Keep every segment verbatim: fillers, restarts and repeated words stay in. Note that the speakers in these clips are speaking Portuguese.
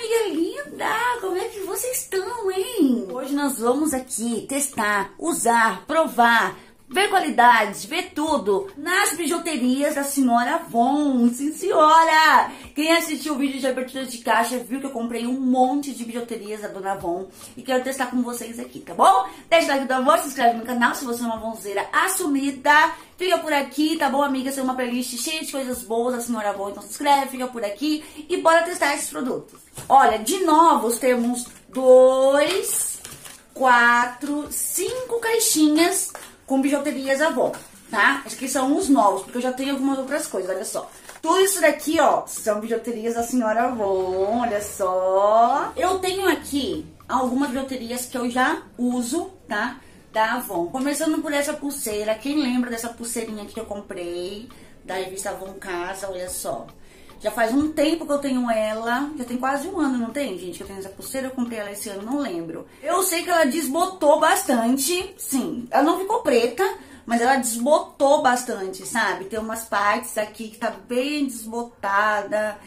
amiga linda! Como é que vocês estão, hein? Hoje nós vamos aqui testar, usar, provar, ver qualidades, ver tudo nas bijuterias da senhora Avon. Sim, senhora! Quem assistiu o vídeo de abertura de caixa viu que eu comprei um monte de bijuterias da Dona Avon e quero testar com vocês aqui, tá bom? Deixa o like do amor, se inscreve no canal se você é uma avonzeira assumida. Fica por aqui, tá bom, amiga? Essa é uma playlist cheia de coisas boas da senhora Avon, então se inscreve, fica por aqui e bora testar esses produtos. Olha, de novos temos dois, quatro, cinco caixinhas com bijuterias Avon, tá? Esses aqui são os novos, porque eu já tenho algumas outras coisas, olha só. Tudo isso daqui, ó, são bijuterias da senhora Avon, olha só. Eu tenho aqui algumas bijuterias que eu já uso, tá? Da Avon. Começando por essa pulseira, quem lembra dessa pulseirinha que eu comprei, da revista Avon Casa, olha só. Já faz um tempo que eu tenho ela, já tem quase um ano, não tem, gente? Que eu tenho essa pulseira, eu comprei ela esse ano, não lembro. Eu sei que ela desbotou bastante, sim. Ela não ficou preta, mas ela desbotou bastante, sabe? Tem umas partes aqui que tá bem desbotada,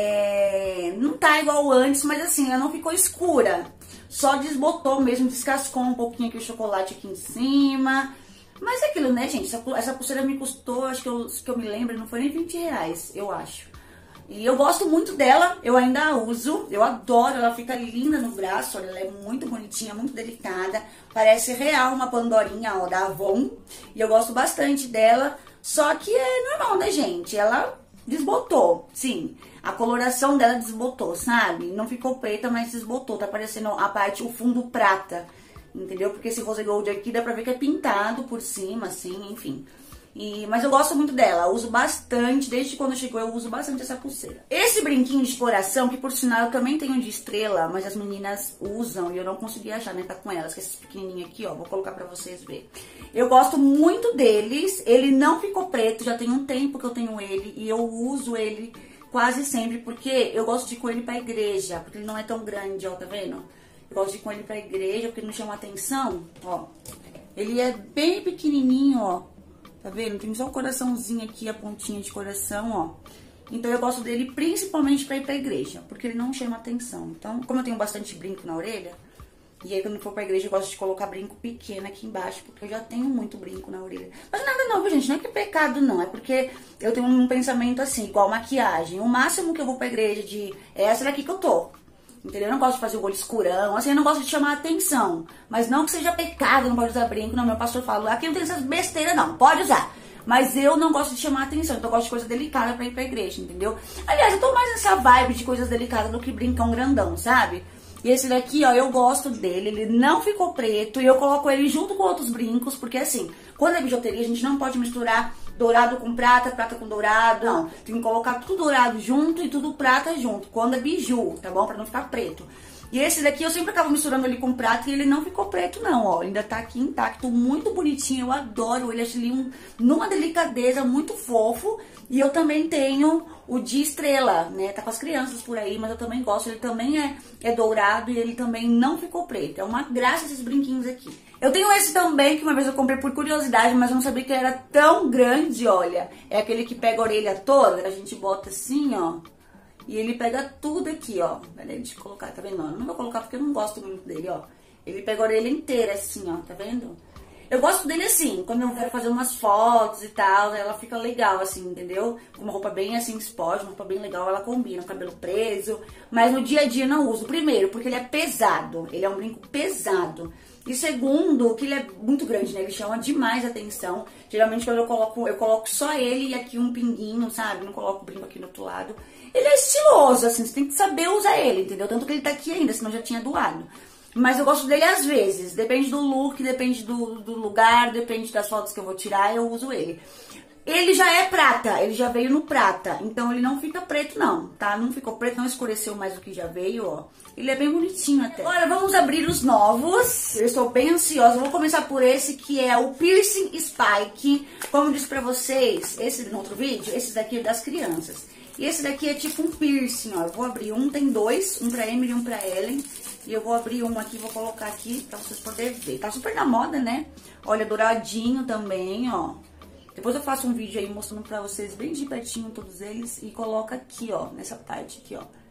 é... não tá igual antes, mas assim, ela não ficou escura. Só desbotou mesmo, descascou um pouquinho aqui o chocolate aqui em cima. Mas é aquilo, né, gente? Essa, essa pulseira me custou, acho que eu, que eu me lembro, não foi nem vinte reais, eu acho. E eu gosto muito dela, eu ainda a uso, eu adoro, ela fica linda no braço, olha, ela é muito bonitinha, muito delicada, parece real uma Pandorinha, ó, da Avon, e eu gosto bastante dela, só que é normal, né, gente, ela desbotou, sim, a coloração dela desbotou, sabe, não ficou preta, mas desbotou, tá parecendo a parte, o fundo prata, entendeu, porque esse rose gold aqui dá pra ver que é pintado por cima, assim, enfim. E, mas eu gosto muito dela, uso bastante, desde quando chegou eu uso bastante essa pulseira. Esse brinquinho de coração, que por sinal eu também tenho de estrela, mas as meninas usam e eu não consegui achar, né, tá com elas, que é esse pequenininho aqui, ó, vou colocar pra vocês verem. Eu gosto muito deles, ele não ficou preto, já tem um tempo que eu tenho ele e eu uso ele quase sempre, porque eu gosto de ir com ele pra igreja, porque ele não é tão grande, ó, tá vendo? Eu gosto de ir com ele pra igreja, porque ele não chama atenção, ó. Ele é bem pequenininho, ó. Tá vendo? Tem só o coraçãozinho aqui, a pontinha de coração, ó. Então eu gosto dele principalmente pra ir pra igreja, porque ele não chama atenção. Então, como eu tenho bastante brinco na orelha, e aí quando eu for pra igreja eu gosto de colocar brinco pequeno aqui embaixo, porque eu já tenho muito brinco na orelha. Mas nada não, gente, não é que é pecado não, é porque eu tenho um pensamento assim, igual maquiagem. O máximo que eu vou pra igreja de é essa daqui que eu tô. Entendeu? Eu não gosto de fazer o olho escurão, assim, eu não gosto de chamar atenção. Mas não que seja pecado, não pode usar brinco, não. Meu pastor fala, aqui não tem essas besteiras, não, pode usar. Mas eu não gosto de chamar atenção, então eu gosto de coisa delicada pra ir pra igreja, entendeu? Aliás, eu tô mais nessa vibe de coisas delicadas do que brincão grandão, sabe? E esse daqui, ó, eu gosto dele, ele não ficou preto e eu coloco ele junto com outros brincos, porque assim, quando é bijuteria, a gente não pode misturar dourado com prata, prata com dourado, não. Tem que colocar tudo dourado junto e tudo prata junto, quando é biju, tá bom? Pra não ficar preto. E esse daqui eu sempre acabo misturando ele com prata e ele não ficou preto não, ó. Ainda tá aqui intacto, muito bonitinho, eu adoro ele, acho ele um, numa delicadeza muito fofo. E eu também tenho o de estrela, né? Tá com as crianças por aí, mas eu também gosto. Ele também é, é dourado e ele também não ficou preto. É uma graça esses brinquinhos aqui. Eu tenho esse também, que uma vez eu comprei por curiosidade, mas eu não sabia que ele era tão grande, olha. É aquele que pega a orelha toda, a gente bota assim, ó. E ele pega tudo aqui, ó. Peraí, deixa eu colocar, tá vendo? Eu não vou colocar porque eu não gosto muito dele, ó. Ele pega a orelha inteira assim, ó, tá vendo? Eu gosto dele assim, quando eu quero fazer umas fotos e tal, ela fica legal assim, entendeu? Com uma roupa bem assim, esporte, uma roupa bem legal, ela combina, o cabelo preso. Mas no dia a dia não uso. Primeiro, porque ele é pesado, ele é um brinco pesado. E segundo, que ele é muito grande, né? Ele chama demais a atenção. Geralmente quando eu coloco, eu coloco só ele e aqui um pinguinho, sabe? Não coloco o brinco aqui no outro lado. Ele é estiloso, assim, você tem que saber usar ele, entendeu? Tanto que ele tá aqui ainda, senão já tinha doado. Mas eu gosto dele às vezes, depende do look, depende do, do lugar, depende das fotos que eu vou tirar, eu uso ele. Ele já é prata, ele já veio no prata, então ele não fica preto não, tá? Não ficou preto, não escureceu mais do que já veio, ó. Ele é bem bonitinho até. Agora vamos abrir os novos, eu estou bem ansiosa, eu vou começar por esse que é o Piercing Spike. Como eu disse pra vocês, esse no outro vídeo, esse daqui é das crianças. E esse daqui é tipo um piercing, ó, eu vou abrir um, tem dois, um pra Emily e um pra Ellen. E eu vou abrir um aqui, vou colocar aqui pra vocês poderem ver. Tá super na moda, né? Olha, douradinho também, ó. Depois eu faço um vídeo aí mostrando pra vocês bem de pertinho todos eles. E coloca aqui, ó, nessa parte aqui, ó.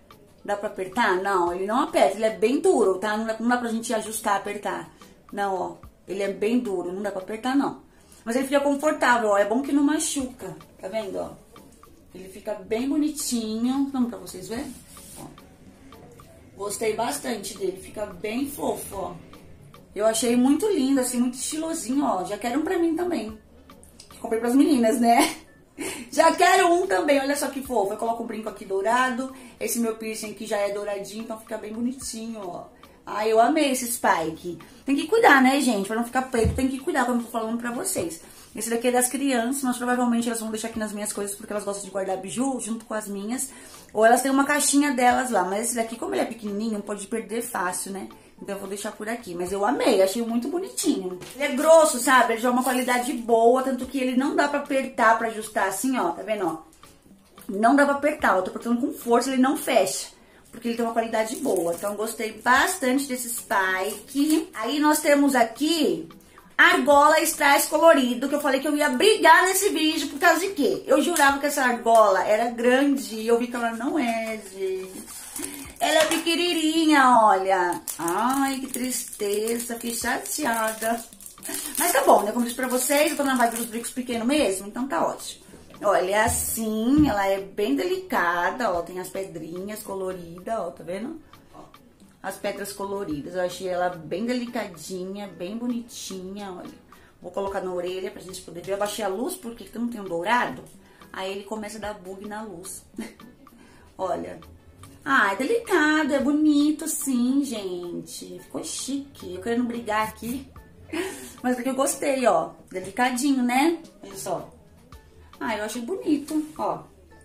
Dá pra apertar? Não, ele não aperta, ele é bem duro, tá? Não dá, não dá pra gente ajustar, apertar. Não, ó, ele é bem duro, não dá pra apertar, não. Mas ele fica confortável, ó, é bom que não machuca, tá vendo, ó? Ele fica bem bonitinho, vamos pra vocês verem? Ó. Gostei bastante dele, fica bem fofo, ó. Eu achei muito lindo, assim, muito estilosinho, ó. Já quero um pra mim também. Comprei pras meninas, né? Já quero um também, olha só que fofo. Eu coloco um brinco aqui dourado. Esse meu piercing aqui já é douradinho, então fica bem bonitinho, ó. Ai, eu amei esse spike. Tem que cuidar, né, gente? Pra não ficar preto, tem que cuidar, como eu tô falando pra vocês. Esse daqui é das crianças, mas provavelmente elas vão deixar aqui nas minhas coisas, porque elas gostam de guardar biju junto com as minhas. Ou elas têm uma caixinha delas lá. Mas esse daqui, como ele é pequenininho, não pode perder fácil, né? Então eu vou deixar por aqui. Mas eu amei, achei muito bonitinho. Ele é grosso, sabe? Ele já é uma qualidade boa, tanto que ele não dá pra apertar, pra ajustar assim, ó. Tá vendo, ó? Não dá pra apertar, eu tô apertando com força, ele não fecha. Porque ele tem uma qualidade boa. Então gostei bastante desse spike. Aí nós temos aqui argola strass colorido, que eu falei que eu ia brigar nesse vídeo por causa de quê? Eu jurava que essa argola era grande e eu vi que ela não é, gente. Ela é pequenininha, olha. Ai, que tristeza, fiquei chateada. Mas tá bom, né? Como eu disse pra vocês, eu tô na vibe dos brincos pequenos mesmo, então tá ótimo. Olha, é assim, ela é bem delicada, ó, tem as pedrinhas coloridas, ó, tá vendo? As pedras coloridas, eu achei ela bem delicadinha, bem bonitinha, olha. Vou colocar na orelha pra gente poder ver. Eu baixei a luz porque como tem um dourado, aí ele começa a dar bug na luz. Olha. Ah, é delicado, é bonito sim, gente. Ficou chique. Eu querendo brigar aqui. Mas porque eu gostei, ó. Delicadinho, né? Olha só. Ah, eu achei bonito, ó.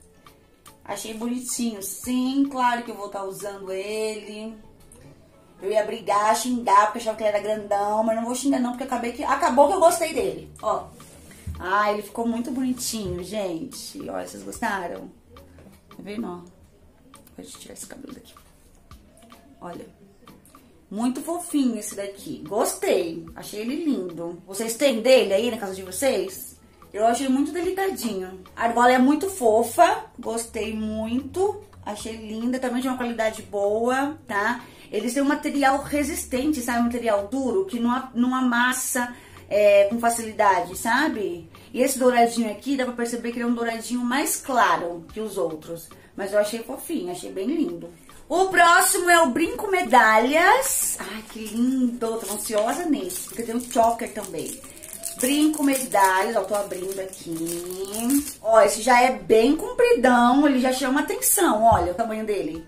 Achei bonitinho, sim. Claro que eu vou estar usando ele. Eu ia brigar, xingar, porque achava que ele era grandão. Mas não vou xingar não, porque acabei que... acabou que eu gostei dele, ó. Ah, ele ficou muito bonitinho, gente. Olha, vocês gostaram? Tá vendo, ó? Deixa eu tirar esse cabelo daqui. Olha. Muito fofinho esse daqui. Gostei. Achei ele lindo. Vocês têm dele aí na casa de vocês? Eu achei muito delicadinho. A argola é muito fofa. Gostei muito. Achei linda. Também de uma qualidade boa, tá? Eles têm um material resistente, sabe? Um material duro que não, não amassa é, com facilidade, sabe? E esse douradinho aqui, dá pra perceber que ele é um douradinho mais claro que os outros. Mas eu achei fofinho, achei bem lindo. O próximo é o brinco medalhas. Ai, que lindo. Tô ansiosa nesse, porque tem um choker também. Brinco medalhas, ó, tô abrindo aqui. Ó, esse já é bem compridão, ele já chama atenção, olha o tamanho dele.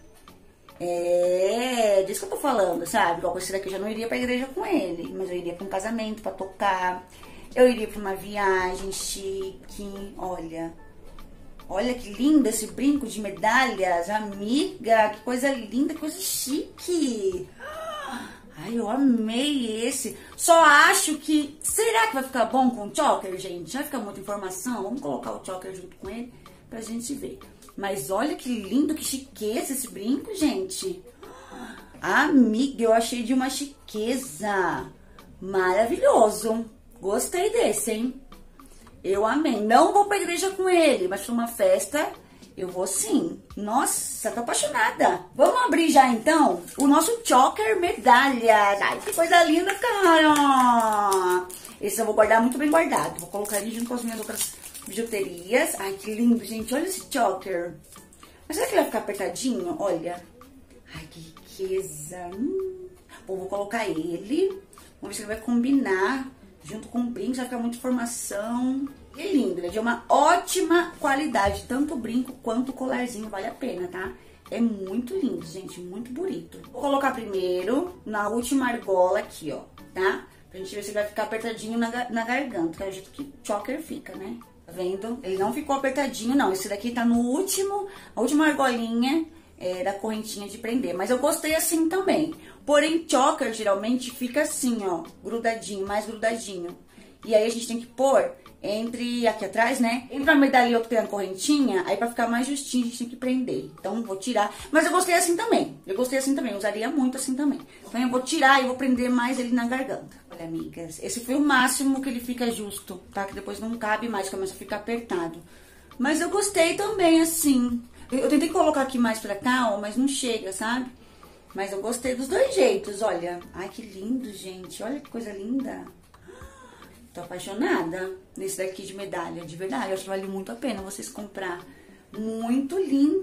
É, disso que eu tô falando, sabe? Igual esse daqui eu já não iria pra igreja com ele, mas eu iria pra um casamento, pra tocar. Eu iria pra uma viagem chique, olha... Olha que lindo esse brinco de medalhas, amiga, que coisa linda, que coisa chique. Ai, eu amei esse. Só acho que... será que vai ficar bom com o choker, gente? Vai ficar muita informação? Vamos colocar o choker junto com ele pra gente ver. Mas olha que lindo, que chiqueza esse brinco, gente. Amiga, eu achei de uma chiqueza. Maravilhoso. Gostei desse, hein? Eu amei. Não vou pra igreja com ele, mas pra uma festa eu vou sim. Nossa, tô apaixonada. Vamos abrir já então o nosso choker medalhas. Ai, que coisa linda, cara. Esse eu vou guardar muito bem guardado. Vou colocar ele junto com as minhas outras bijuterias. Ai, que lindo, gente. Olha esse choker. Mas será que ele vai ficar apertadinho? Olha. Ai, que riqueza. Hum. Bom, vou colocar ele. Vamos ver se ele vai combinar junto com o brinco, vai ficar muita informação. E é lindo, ele é de uma ótima qualidade, tanto o brinco quanto o colarzinho, vale a pena, tá? É muito lindo, gente, muito bonito. Vou colocar primeiro na última argola aqui, ó, tá? Pra gente ver se ele vai ficar apertadinho na, na garganta, que é o jeito que choker fica, né? Tá vendo? Ele não ficou apertadinho, não. Esse daqui tá no último, a última argolinha é, da correntinha de prender. Mas eu gostei assim também. Porém, choker geralmente fica assim, ó, grudadinho, mais grudadinho. E aí a gente tem que pôr entre, aqui atrás, né? Entre a medalha e outra que tem a correntinha, aí pra ficar mais justinho a gente tem que prender. Então, vou tirar. Mas eu gostei assim também. Eu gostei assim também, eu usaria muito assim também. Então, eu vou tirar e vou prender mais ele na garganta. Olha, amigas, esse foi o máximo que ele fica justo, tá? Que depois não cabe mais, começa a ficar apertado. Mas eu gostei também, assim. Eu tentei colocar aqui mais pra cá, ó, mas não chega, sabe? Mas eu gostei dos dois jeitos, olha. Ai, que lindo, gente. Olha que coisa linda. Tô apaixonada nesse daqui de medalha, de verdade. Eu acho que vale muito a pena vocês comprar. Muito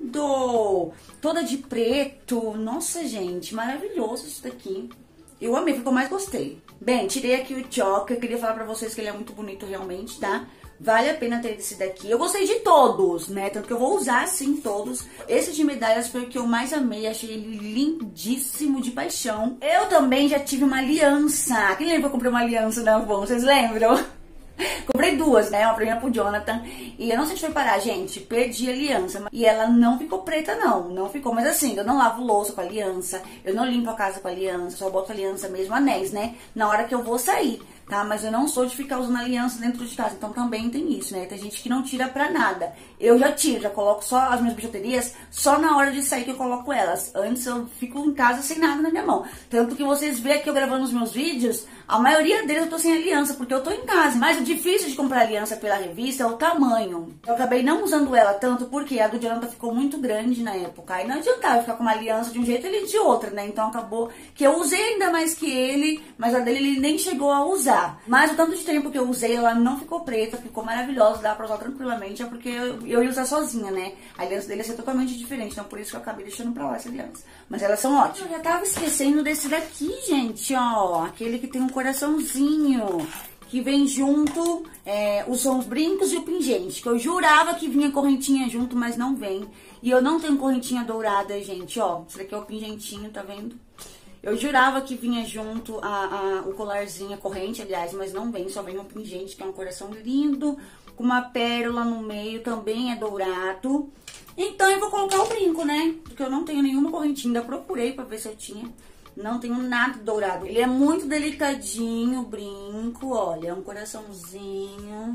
lindo! Toda de preto. Nossa, gente, maravilhoso isso daqui. Eu amei, foi o que eu mais gostei. Bem, tirei aqui o choque. Eu queria falar pra vocês que ele é muito bonito realmente, tá? Vale a pena ter esse daqui. Eu gostei de todos, né? Tanto que eu vou usar, sim, todos. Esse de medalhas foi o que eu mais amei. Achei ele lindíssimo de paixão. Eu também já tive uma aliança. Quem lembra que eu comprei uma aliança na Avon? Vocês lembram? Comprei duas, né? Uma pra mim e pro Jonathan. E eu não sei se foi parar, gente. Perdi a aliança. E ela não ficou preta, não. Não ficou. Mas assim, eu não lavo louça com a aliança. Eu não limpo a casa com a aliança. Só boto aliança mesmo, anéis, né? Na hora que eu vou sair. Tá? Mas eu não sou de ficar usando aliança dentro de casa, então também tem isso, né? Tem gente que não tira pra nada. Eu já tiro, já coloco só as minhas bijuterias, só na hora de sair que eu coloco elas. Antes eu fico em casa sem nada na minha mão. Tanto que vocês veem aqui eu gravando os meus vídeos, a maioria deles eu tô sem aliança, porque eu tô em casa. Mas o difícil de comprar aliança pela revista é o tamanho. Eu acabei não usando ela tanto, porque a do Jonathan ficou muito grande na época. E não adiantava ficar com uma aliança de um jeito e ele de outra, né? Então acabou que eu usei ainda mais que ele, mas a dele ele nem chegou a usar. Mas o tanto de tempo que eu usei, ela não ficou preta, ficou maravilhosa, dá pra usar tranquilamente, é porque eu, eu ia usar sozinha, né? A aliança dele ia ser totalmente diferente, então por isso que eu acabei deixando pra lá essa aliança. Mas elas são ótimas. Eu já tava esquecendo desse daqui, gente, ó, aquele que tem um coraçãozinho, que vem junto, é, os são os brincos e o pingente, que eu jurava que vinha correntinha junto, mas não vem. E eu não tenho correntinha dourada, gente, ó, esse daqui é o pingentinho, tá vendo? Eu jurava que vinha junto a, a, o colarzinho, a corrente, aliás, mas não vem, só vem um pingente, que é um coração lindo, com uma pérola no meio, também é dourado. Então eu vou colocar o brinco, né? Porque eu não tenho nenhuma correntinha, ainda procurei pra ver se eu tinha. Não tenho nada dourado. Ele é muito delicadinho, o brinco, olha, é um coraçãozinho,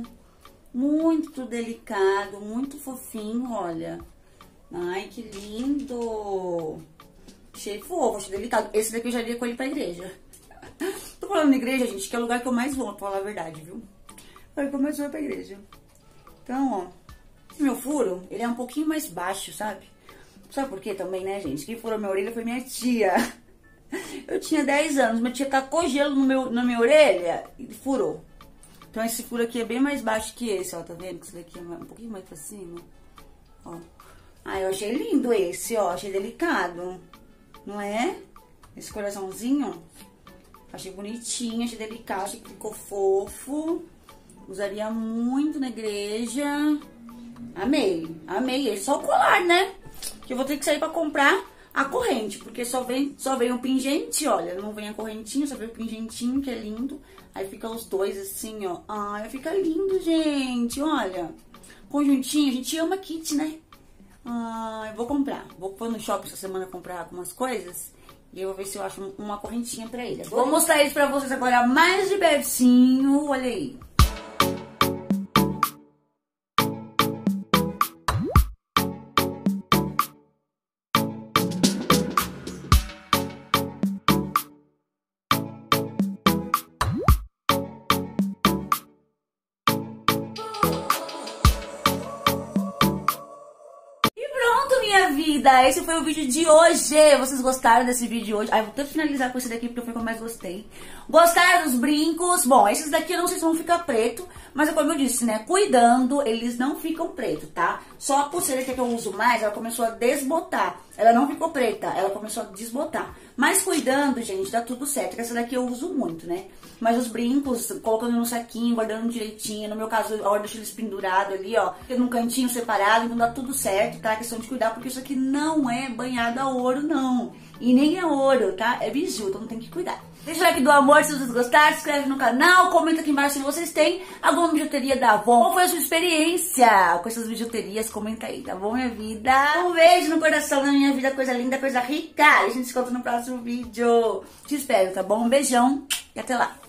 muito delicado, muito fofinho, olha. Ai, que lindo! Achei fofo, achei delicado. Esse daqui eu já iria com ele pra igreja. Tô falando na igreja, gente, que é o lugar que eu mais vou, pra falar a verdade, viu? É o que eu mais vou pra igreja. Então, ó, meu furo, ele é um pouquinho mais baixo, sabe? Sabe por quê também, né, gente? Quem furou minha orelha foi minha tia. Eu tinha dez anos, minha tia tacou gelo no meu, na minha orelha e furou. Então esse furo aqui é bem mais baixo que esse, ó, tá vendo? Esse daqui é um pouquinho mais pra cima, ó. Ah, eu achei lindo esse, ó, achei delicado. Não é? Esse coraçãozinho. Achei bonitinho, achei delicado, achei que ficou fofo. Usaria muito na igreja. Amei, amei. Esse só o colar, né? Que eu vou ter que sair pra comprar a corrente. Porque só vem, só vem o pingente, olha. Não vem a correntinha, só vem o pingentinho, que é lindo. Aí fica os dois assim, ó. Ai, fica lindo, gente, olha. Conjuntinho, a gente ama kit, né? Ah, eu vou comprar. Vou pôr no shopping essa semana comprar algumas coisas. E eu vou ver se eu acho uma correntinha pra ele. Vou mostrar isso pra vocês agora mais de pertinho. Olha aí. Minha vida, esse foi o vídeo de hoje. Vocês gostaram desse vídeo de hoje? Ah, eu vou até finalizar com esse daqui porque foi o que eu mais gostei. Gostaram dos brincos? Bom, esses daqui eu não sei se vão ficar preto, mas é como eu disse, né? Cuidando, eles não ficam preto, tá? Só a pulseira que eu uso mais, ela começou a desbotar. Ela não ficou preta, ela começou a desbotar. Mas cuidando, gente, dá tudo certo. Essa daqui eu uso muito, né? Mas os brincos, colocando no saquinho, guardando direitinho. No meu caso, eu deixo eles pendurados ali, ó. Num cantinho separado, então dá tudo certo, tá? É questão de cuidar, porque isso aqui não é banhado a ouro, não. E nem é ouro, tá? É biju, então tem que cuidar. Deixa o like do amor se vocês gostaram, se inscreve no canal, comenta aqui embaixo se vocês têm alguma bijuteria da Avon. Qual foi a sua experiência com essas bijuterias? Comenta aí, tá bom, minha vida? Um beijo no coração da minha vida, coisa linda, coisa rica. E a gente se encontra no próximo vídeo. Te espero, tá bom? Um beijão e até lá.